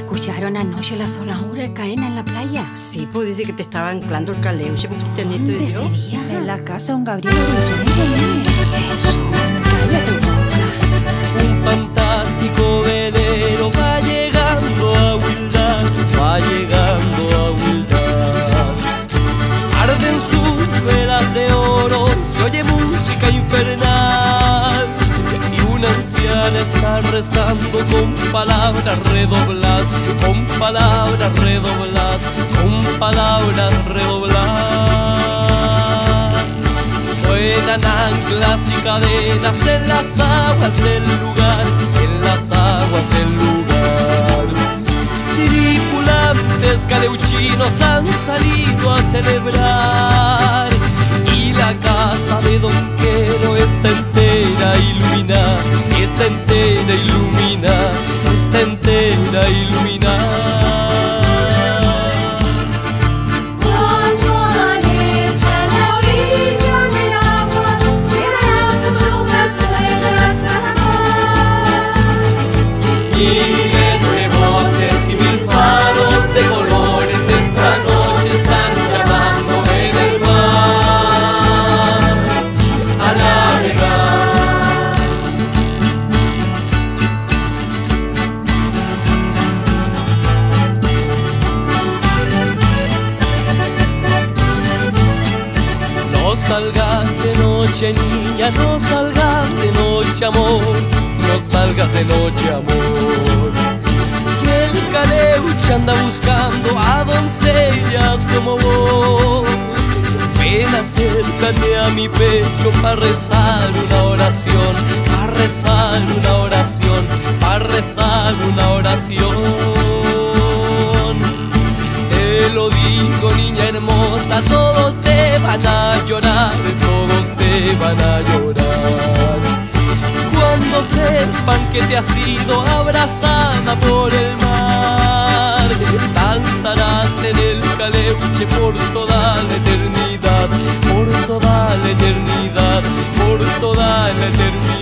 ¿Escucharon anoche las olas huracán en la playa? Sí, pues dice que te estaba anclando el caleuche, Cristianito de Dios. ¿Dónde sería? En la casa de un Gabriel Rullón. Eso. Cállate boca. Un fantástico velero va llegando a Huildad, va llegando a Huildad. Arden sus velas de oro, se oye música infernal y una anciana está rezando con palabras redobladas, con palabras redobladas, con palabras redobladas. Suenan anclas y cadenas en las aguas del lugar, en las aguas del lugar. Tripulantes caleuchinos han salido a celebrar y la casa de Don Quero está entera iluminada, está entera iluminada, está entera iluminada. Miles de voces y mil faros de colores esta noche están llamándome del mar a navegar. No salgas de noche, niña, no salgas de noche, amor. No salgas de noche, amor, que el caleuche anda buscando a doncellas como vos. Ven, acércate a mi pecho para rezar una oración, para rezar una oración, para rezar una oración. Te lo digo, niña hermosa, todos te van a llorar, todos te van a llorar. Cuando sepan que te has ido abrazada por el mar, danzarás en el caleuche por toda la eternidad, por toda la eternidad, por toda la eternidad.